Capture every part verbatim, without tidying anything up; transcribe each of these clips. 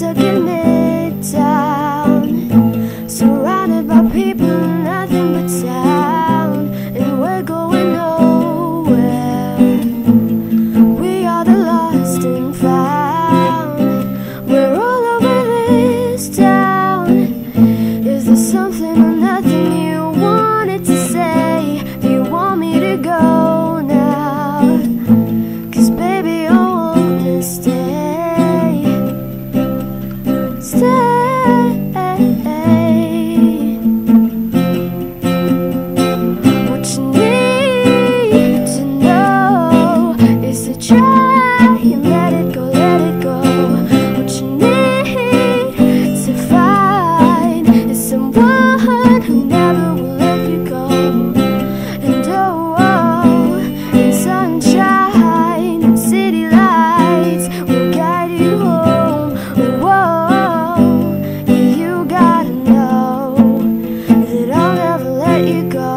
stuck in Midtown, surrounded by people, nothing but sound, and we're going nowhere. We are the lost and found. We're all over this town. Is there something or nothing you wanted to say? Do you want me to go now? 'Cause baby, I wanna stay, stay. What you need to know is to try and let it go, let it go. What you need to find is someone who never will let you go. And oh, oh, in sunshine and city lights will guide you home. Oh, oh, you gotta know that I'll never let you go.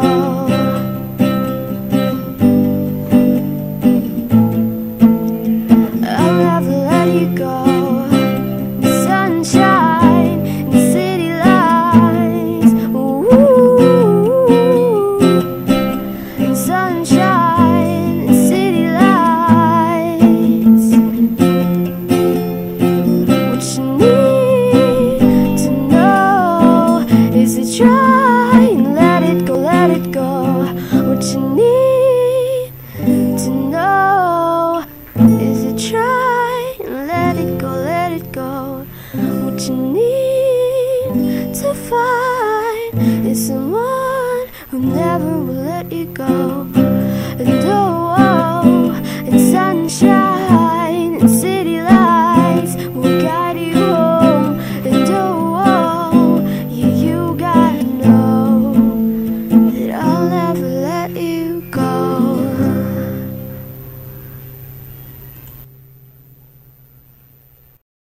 I'll never let you go. Sunshine and city lights, ooh, and sunshine and city lights. What you need to know is to try and let it go, let it go. What you need to know is to try and let it go, let it go. What you need to find is someone who never will let you go.